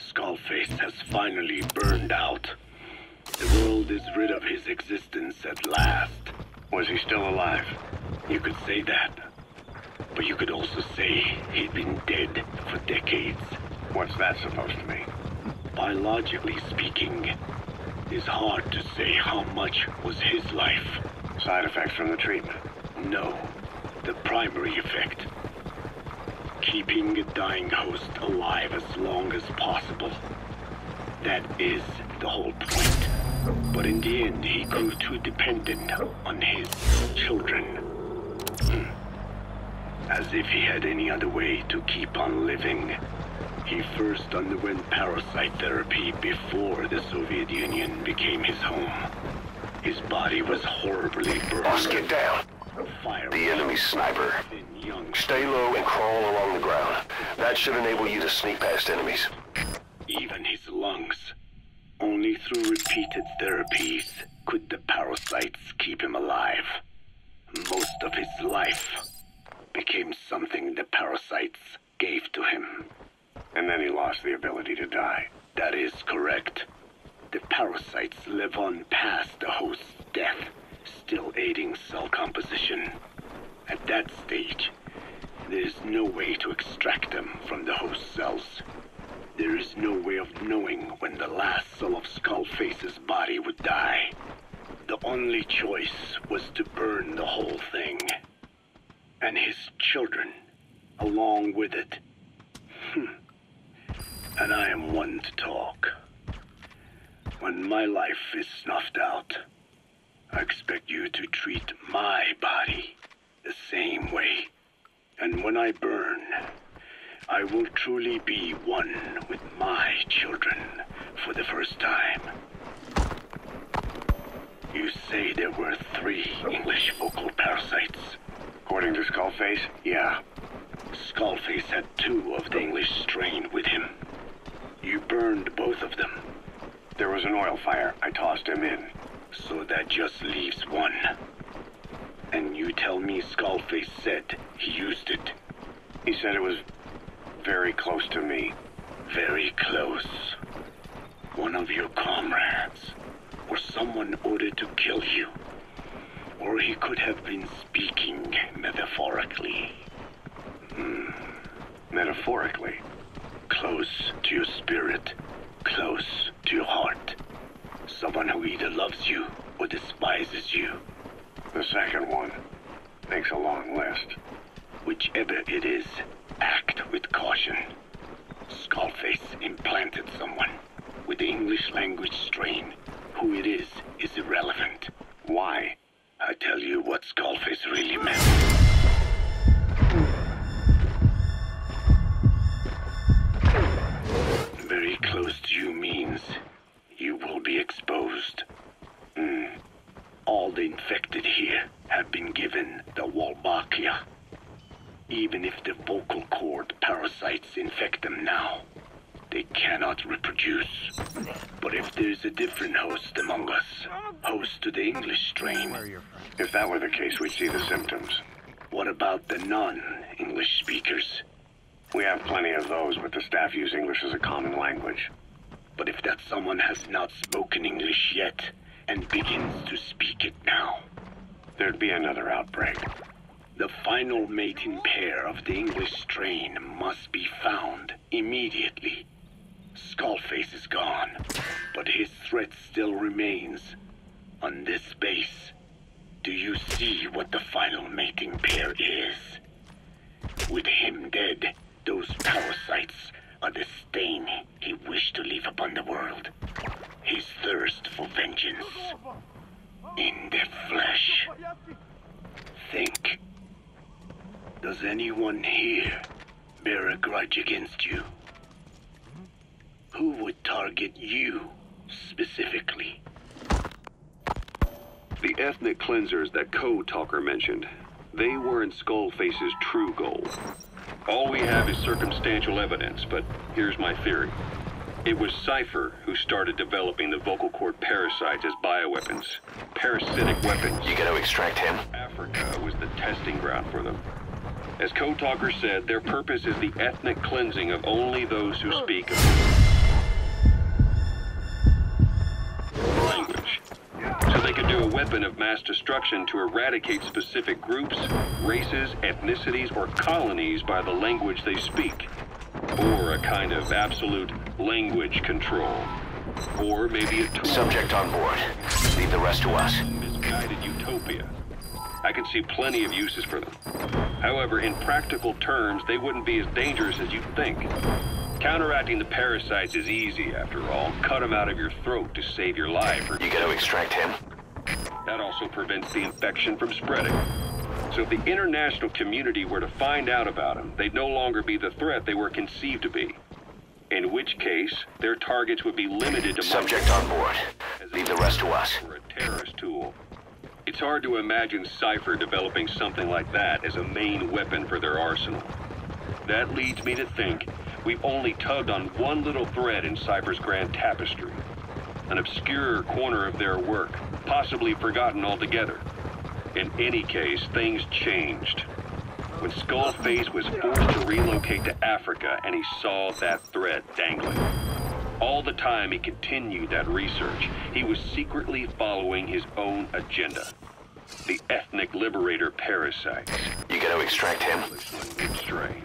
Skullface has finally burned out. The world is rid of his existence at last. Was he still alive? You could say that. But you could also say he'd been dead for decades. What's that supposed to mean? Biologically speaking, it's hard to say how much was his life. Side effects from the treatment? No, the primary effect. Keeping a dying host alive as long as possible. That is the whole point. But in the end, he grew too dependent on his children. As if he had any other way to keep on living. He first underwent parasite therapy before the Soviet Union became his home. His body was horribly burned. Boss, get down. Fire The enemy's sniper. Stay low and crawl along the ground. That should enable you to sneak past enemies. Even his lungs. Only through repeated therapies could the parasites keep him alive. Most of his life became something the parasites gave to him. And then he lost the ability to die. That is correct. The parasites live on past the host's death, still aiding cell composition. At that stage, there is no way to extract them from the host cells. There is no way of knowing when the last cell of Skullface's body would die. The only choice was to burn the whole thing. And his children, along with it. And I am one to talk. When my life is snuffed out, I expect you to treat my body the same way. And when I burn, I will truly be one with my children for the first time. You say there were 3 English vocal parasites. According to Skullface, yeah. Skullface had 2 of the English strain with him. You burned both of them. There was an oil fire. I tossed him in. So that just leaves 1. And you tell me Skullface said he used it. He said it was very close to me. Very close. One of your comrades. Or someone ordered to kill you. Or he could have been speaking metaphorically. Metaphorically? Close to your spirit. Close to your heart. Someone who either loves you or despises you. The second one makes a long list. Whichever it is, act with caution. Skullface implanted someone with the English language strain. Who it is irrelevant. Why? I tell you what Skullface really meant. Very close to you means you will be exposed. All the infected here have been given the Wolbachia. Even if the vocal cord parasites infect them now, they cannot reproduce. But if there's a different host among us, host to the English strain, If that were the case, we'd see the symptoms. what about the non-English speakers? We have plenty of those, but the staff use English as a common language. But if that someone has not spoken English yet and begins to speak it now, There'd be another outbreak. the final mating pair of the English strain must be found immediately. Skullface is gone, but his threat still remains. On this base, do you see what the final mating pair is? With him dead, those parasites are the stain he wished to leave upon the world. His thirst for vengeance. In the flesh. Think. Does anyone here bear a grudge against you? Who would target you, specifically? The ethnic cleansers that Code Talker mentioned, they weren't Skullface's true goal. All we have is circumstantial evidence, but here's my theory. It was Cypher who started developing the vocal cord parasites as bioweapons. Parasitic weapons. You gotta extract him. Africa was the testing ground for them. As Code Talker said, their purpose is the ethnic cleansing of only those who speak weapon of mass destruction to eradicate specific groups, races, ethnicities, or colonies by the language they speak. Or a kind of absolute language control. Or maybe a tool. Subject on board. Leave the rest to us. Misguided utopia. I can see plenty of uses for them. However, in practical terms, they wouldn't be as dangerous as you think. Counteracting the parasites is easy, after all. Cut them out of your throat to save your life. You gotta extract him. That also prevents the infection from spreading. So if the international community were to find out about them, they'd no longer be the threat they were conceived to be. In which case, their targets would be limited to... Subject on board. Leave the rest to us. ...for a terrorist tool. It's hard to imagine Cypher developing something like that as a main weapon for their arsenal. That leads me to think we've only tugged on one little thread in Cypher's grand tapestry. An obscure corner of their work, possibly forgotten altogether. In any case, things changed. When Skullface was forced to relocate to Africa and he saw that thread dangling. All the time he continued that research, he was secretly following his own agenda. The ethnic liberator parasites. You gotta extract him. Strain.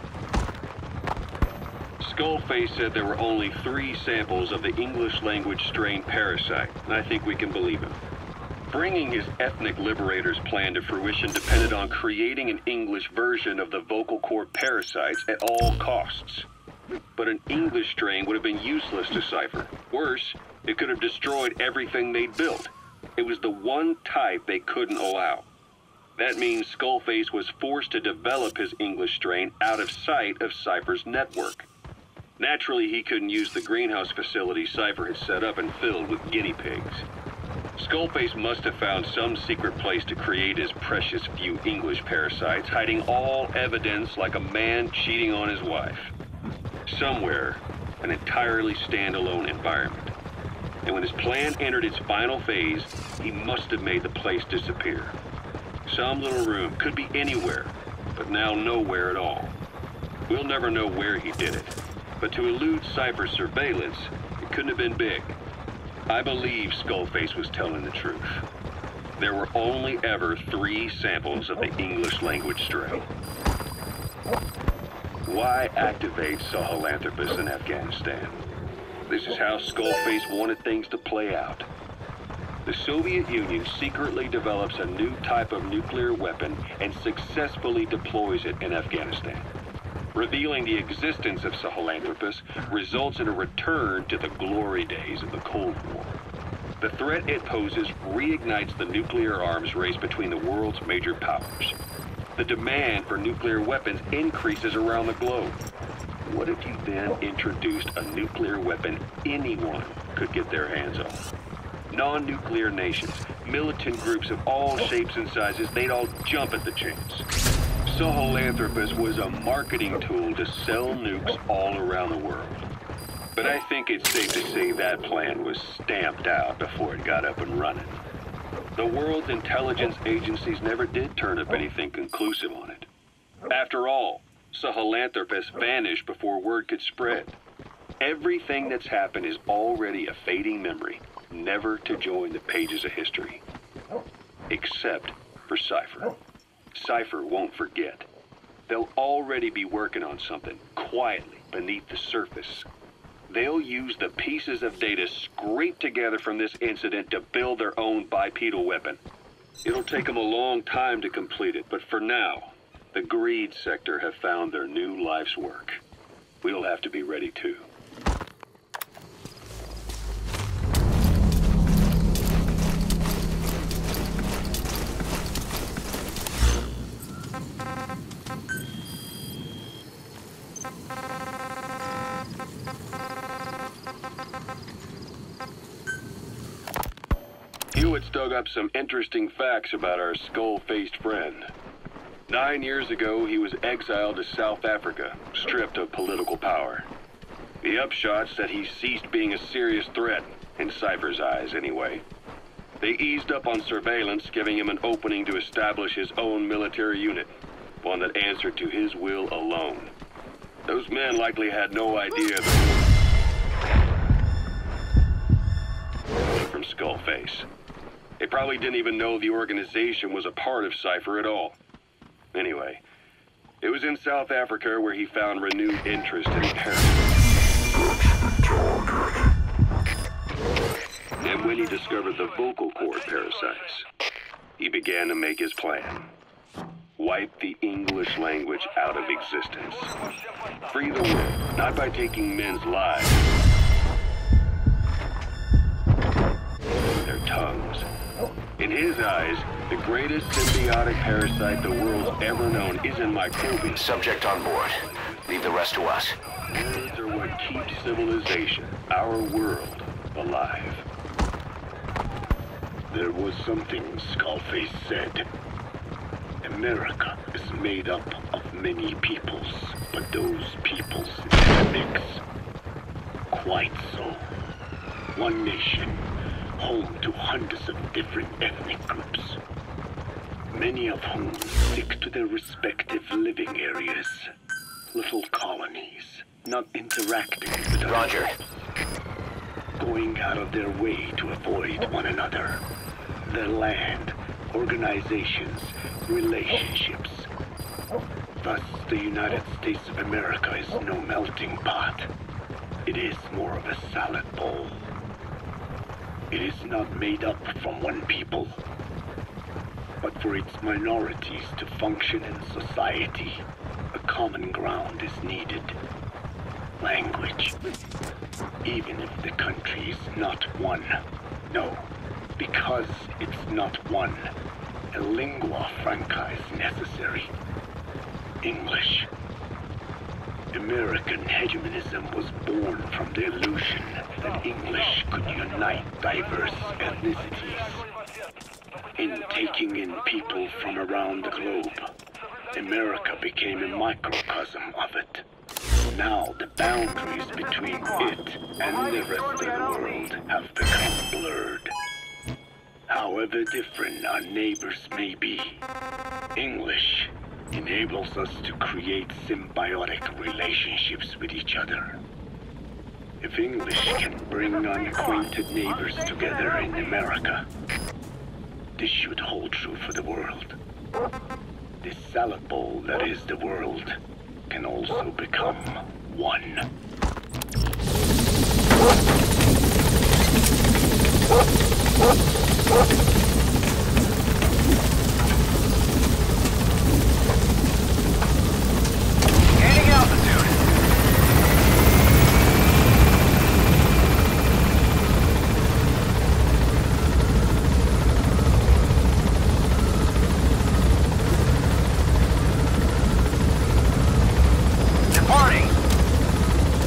Skullface said there were only 3 samples of the English language strain parasite, and I think we can believe him. Bringing his ethnic liberator's plan to fruition depended on creating an English version of the vocal cord parasites at all costs. But an English strain would have been useless to Cypher. Worse, it could have destroyed everything they'd built. It was the one type they couldn't allow. That means Skullface was forced to develop his English strain out of sight of Cypher's network. Naturally, he couldn't use the greenhouse facility Cypher had set up and filled with guinea pigs. Skullface must have found some secret place to create his precious few English parasites, hiding all evidence like a man cheating on his wife. Somewhere, an entirely standalone environment. And when his plan entered its final phase, he must have made the place disappear. Some little room, could be anywhere, but now nowhere at all. We'll never know where he did it, but to elude Cypher's surveillance, it couldn't have been big. I believe Skullface was telling the truth. There were only ever 3 samples of the English language strain. Why activate Sahelanthropus in Afghanistan? This is how Skullface wanted things to play out. The Soviet Union secretly develops a new type of nuclear weapon and successfully deploys it in Afghanistan. Revealing the existence of Sahelanthropus results in a return to the glory days of the Cold War. The threat it poses reignites the nuclear arms race between the world's major powers. The demand for nuclear weapons increases around the globe. What if you then introduced a nuclear weapon anyone could get their hands on? Non-nuclear nations, militant groups of all shapes and sizes, they'd all jump at the chance. Sahelanthropus was a marketing tool to sell nukes all around the world. But I think it's safe to say that plan was stamped out before it got up and running. The world's intelligence agencies never did turn up anything conclusive on it. After all, Sahelanthropus vanished before word could spread. Everything that's happened is already a fading memory, never to join the pages of history. Except for Cypher. Cypher won't forget. They'll already be working on something, quietly, beneath the surface. They'll use the pieces of data scraped together from this incident to build their own bipedal weapon. It'll take them a long time to complete it, but for now, the greed sector have found their new life's work. We'll have to be ready too. Hewitt's dug up some interesting facts about our skull-faced friend. 9 years ago, he was exiled to South Africa, stripped of political power. The upshot's that he ceased being a serious threat, in Cypher's eyes anyway. They eased up on surveillance, giving him an opening to establish his own military unit, one that answered to his will alone. Those men likely had no idea from Skullface. They probably didn't even know the organization was a part of Cypher at all. Anyway, it was in South Africa where he found renewed interest in parasites. And when he discovered the vocal cord parasites, he began to make his plan. Wipe the English language out of existence. Free the world, not by taking men's lives, their tongues. In his eyes, the greatest symbiotic parasite the world's ever known isn't microbial. Subject on board. Leave the rest to us. Words are what keeps civilization, our world, alive. There was something Skullface said. America is made up of many peoples, but those peoples never mix. Quite so. One nation, home to hundreds of different ethnic groups, many of whom stick to their respective living areas. Little colonies, not interacting with others. Roger. Going out of their way to avoid one another. Their land, organizations, relationships. Thus, the United States of America is no melting pot. It is more of a salad bowl. It is not made up from one people, but for its minorities to function in society, a common ground is needed. Language. Even if the country is not one. No, because it's not one. A lingua franca is necessary. English. American hegemonism was born from the illusion that English could unite diverse ethnicities. In taking in people from around the globe, America became a microcosm of it. Now the boundaries between it and the rest of the world have become blurred. However different our neighbors may be, English enables us to create symbiotic relationships with each other. If English can bring unacquainted neighbors together in America, this should hold true for the world. This salad bowl that is the world can also become one. Gaining altitude. Departing.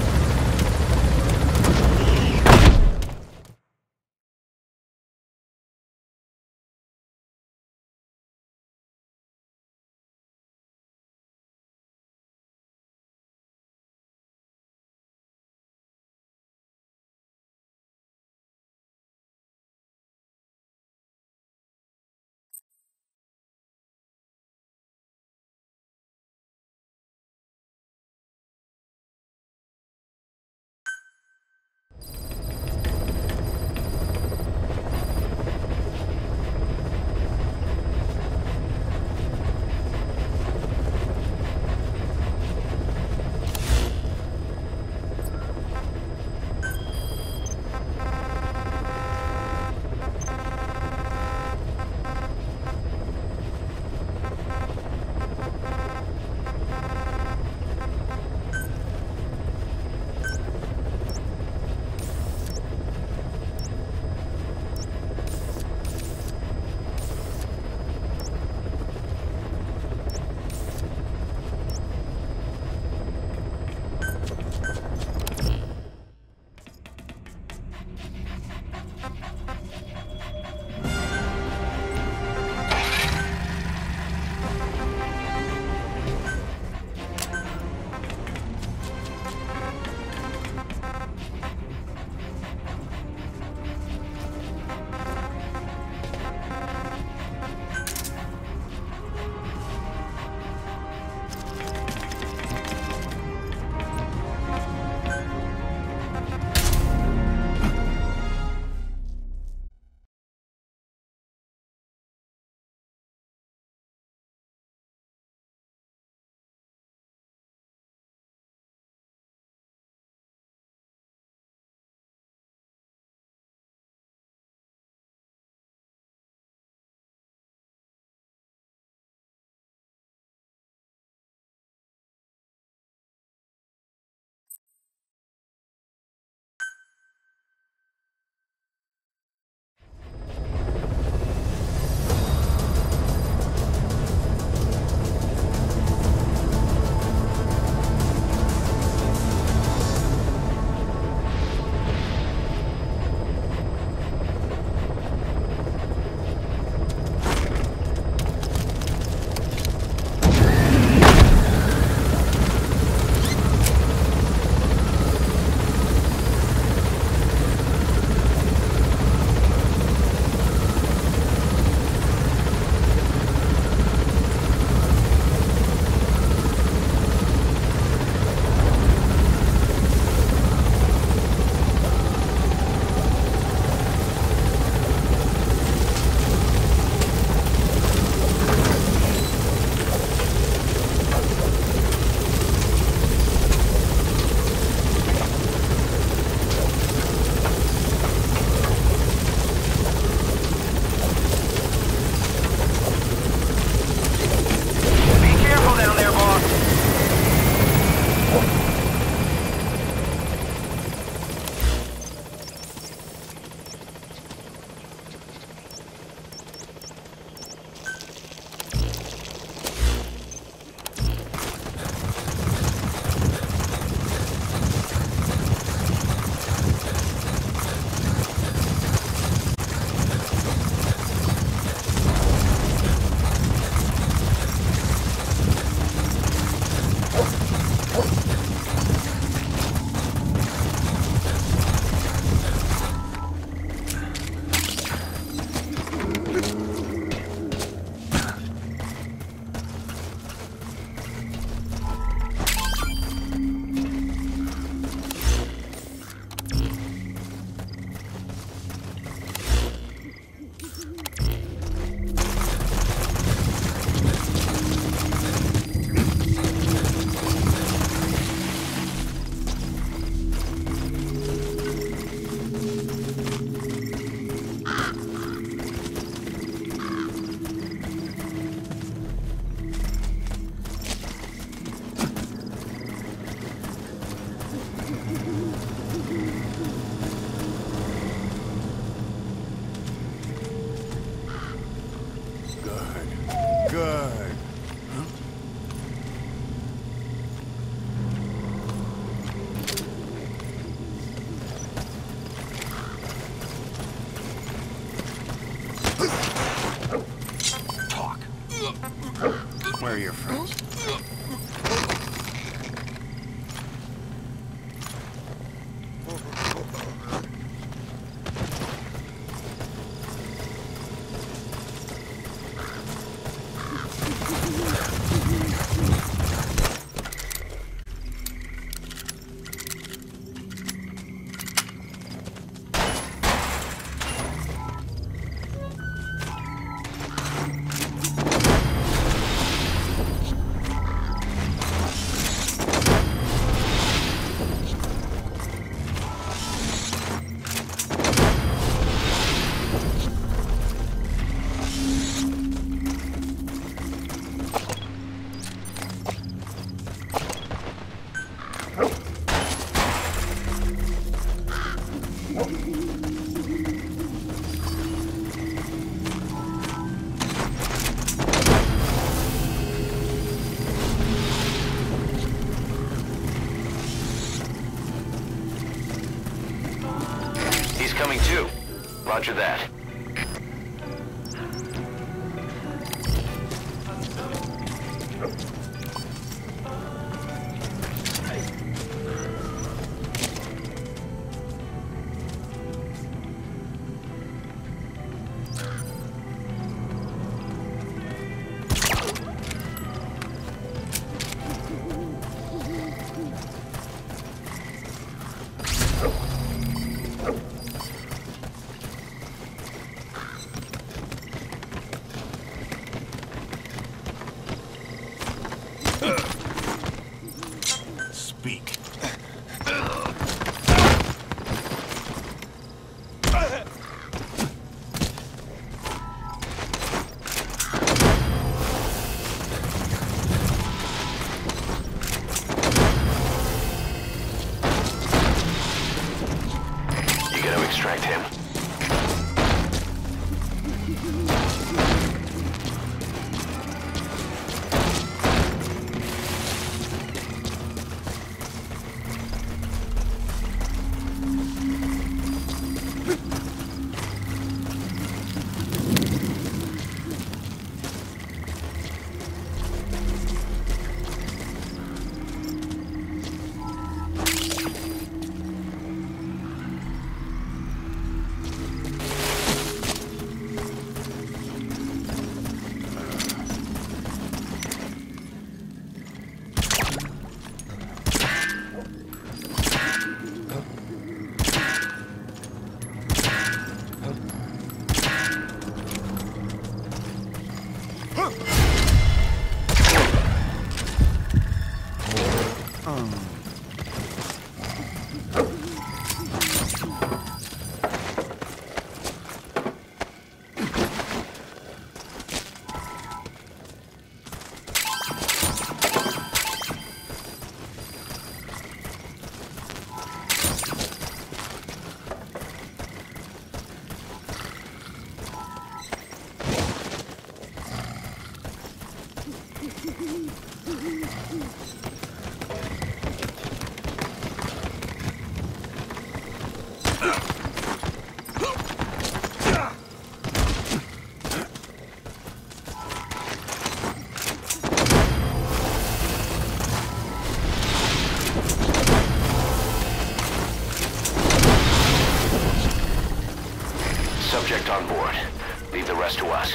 are your friends? Coming too. Roger that. Speak. You gotta extract him. Subject on board. Leave the rest to us.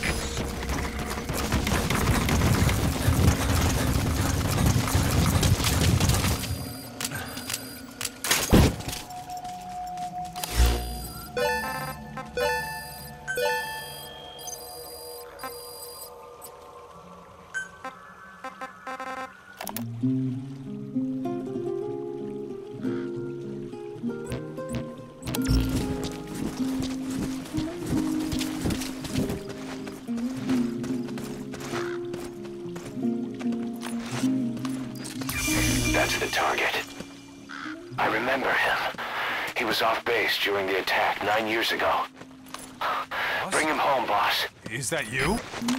That's the target. I remember him. He was off base during the attack 9 years ago. Bring him home, boss. Is that you?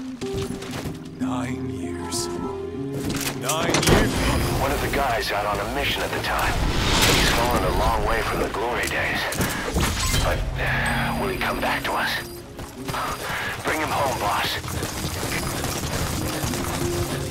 9 years. 9 years? One of the guys out on a mission at the time. He's fallen a long way from the glory days. But will he come back to us? Bring him home, boss.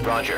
Roger.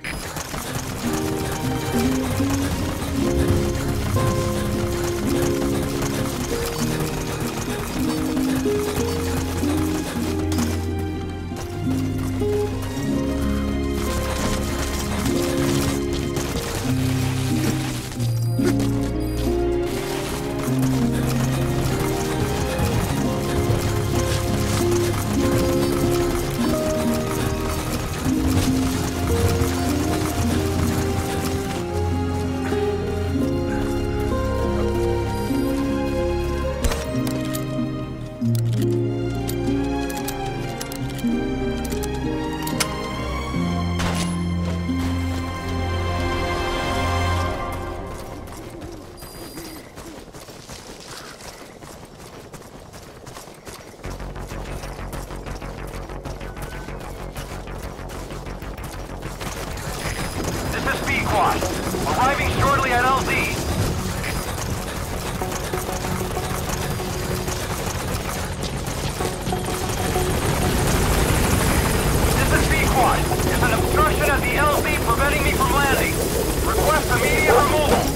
Arriving shortly at LZ. This is B-Quad. There's an obstruction at the LZ preventing me from landing. Request immediate removal.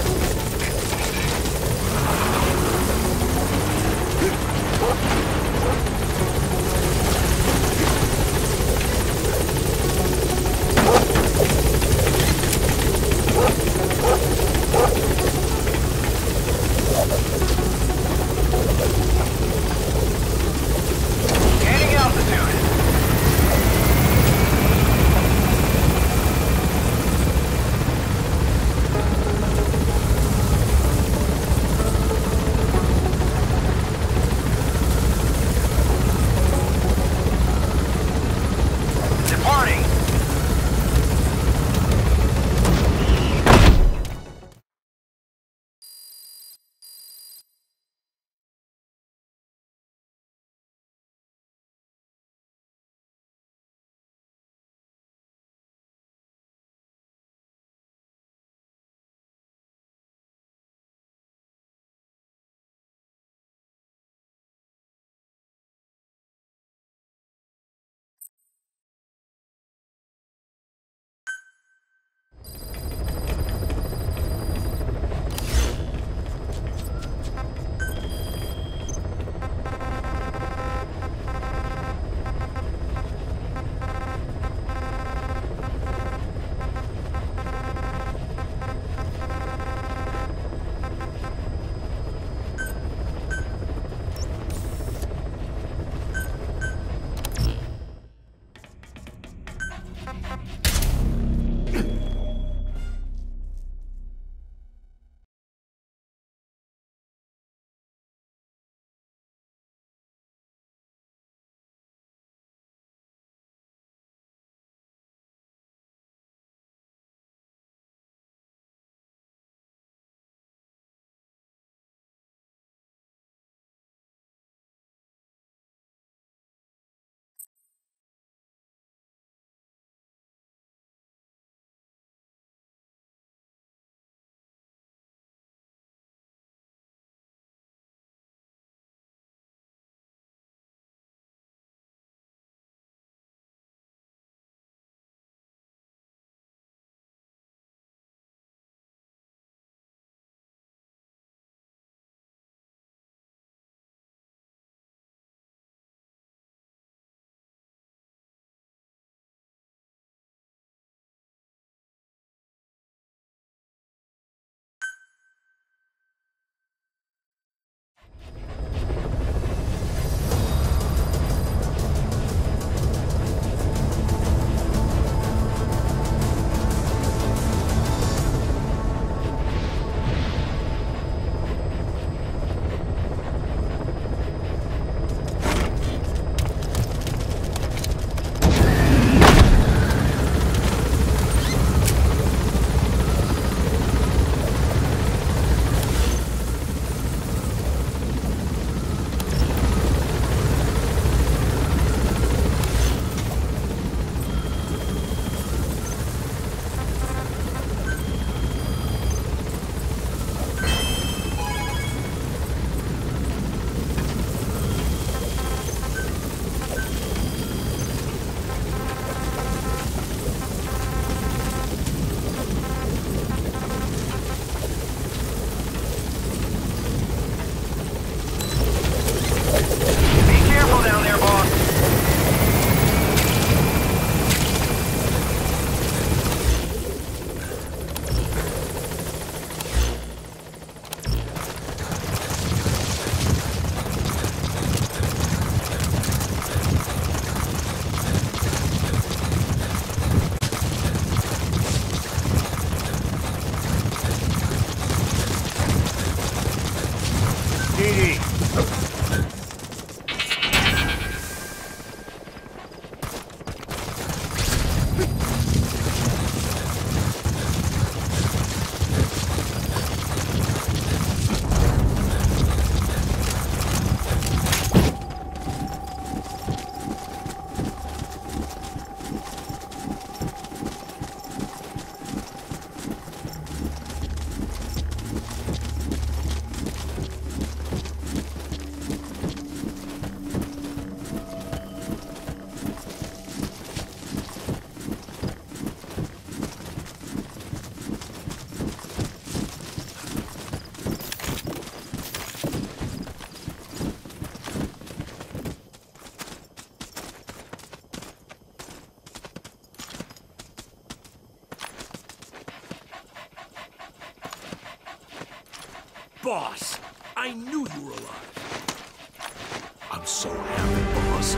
Boss, I knew you were alive. I'm so happy, boss.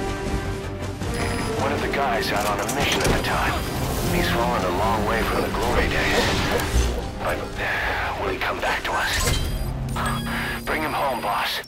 One of the guys out on a mission at the time. He's fallen a long way from the glory days. But will he come back to us? Bring him home, boss.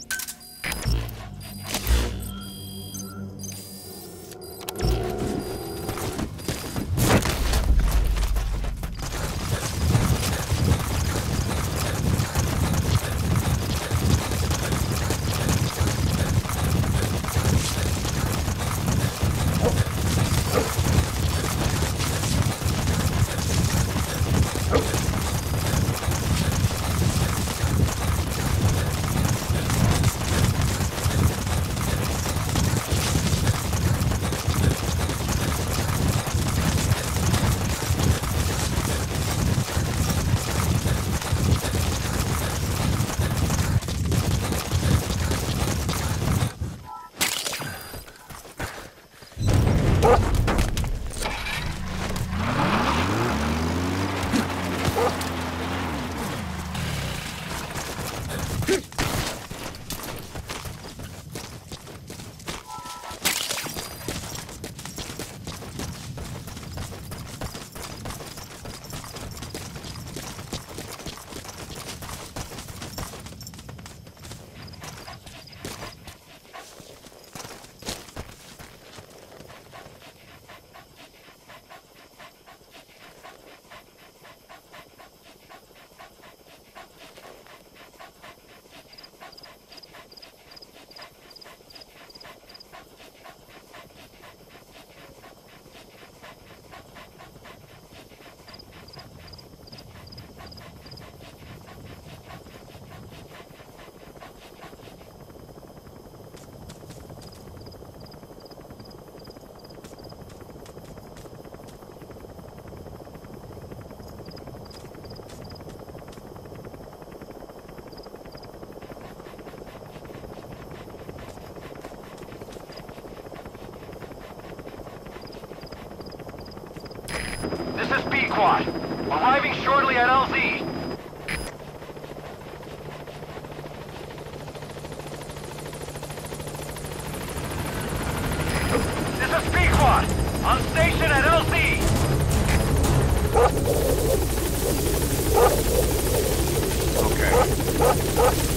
This is Pequod. Arriving shortly at LZ. This is Pequod. On station at LZ. Okay.